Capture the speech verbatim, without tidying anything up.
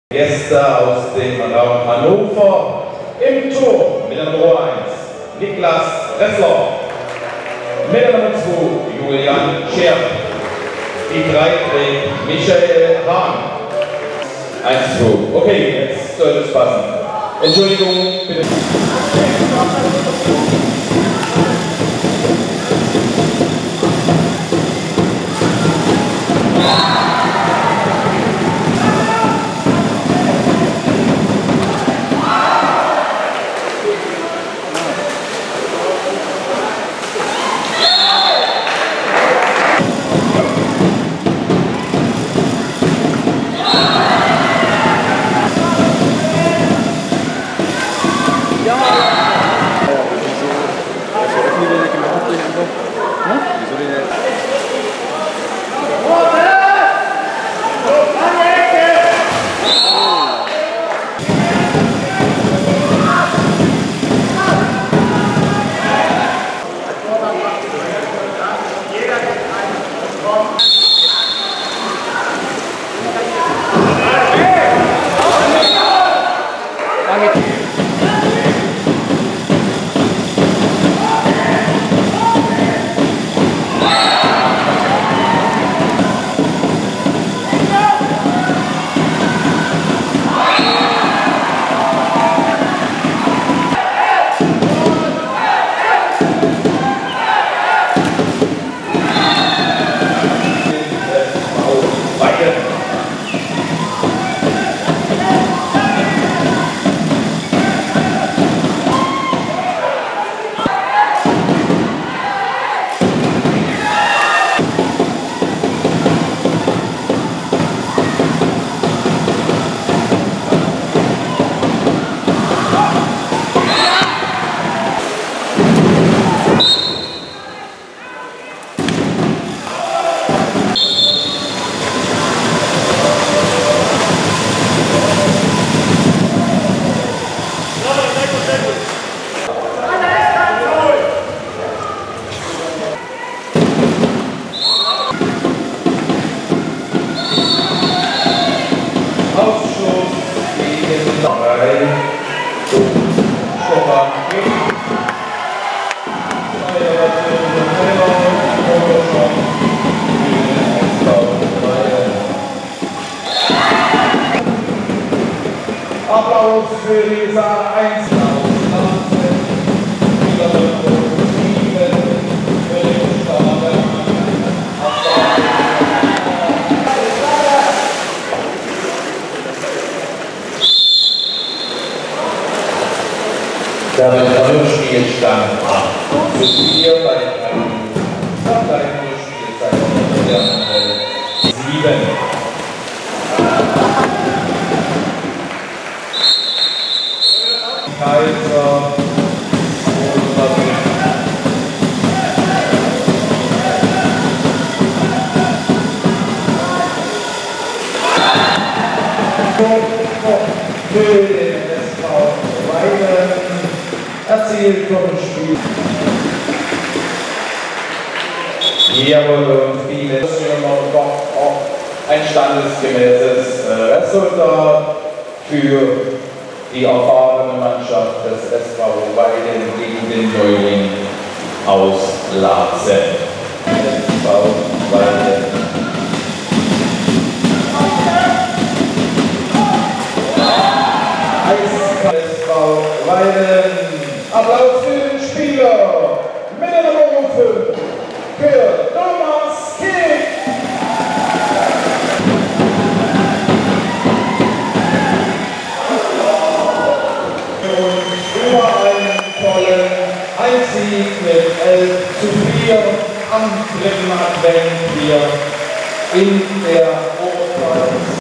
Gäste aus dem Raum Hannover im Tor mit der Nummer eins Niklas Ressler, mit der Nummer zwei Julian Scherb, die drei trägt Michael Hahn. eins, zwei. Okay, jetzt soll es passen. Entschuldigung, bitte. Applaus für Lisa eins. Damit euer Spielstand acht zu vier bei der kleinen Spielzeit sieben. Kaiser für den S V Weiden erzielt vom Spiel. Jawohl, und viele noch auch ein standesgemäßes Resultat für die erfahrene Mannschaft des S V Weiden gegen den Neuling aus Laatzen. S V Weiden. S V Weiden. Applaus für den Spieler mit der Nummer fünf für Thomas Kick. Sieg mit elf zu vier am dritten Advent hier in der Oberpfalz.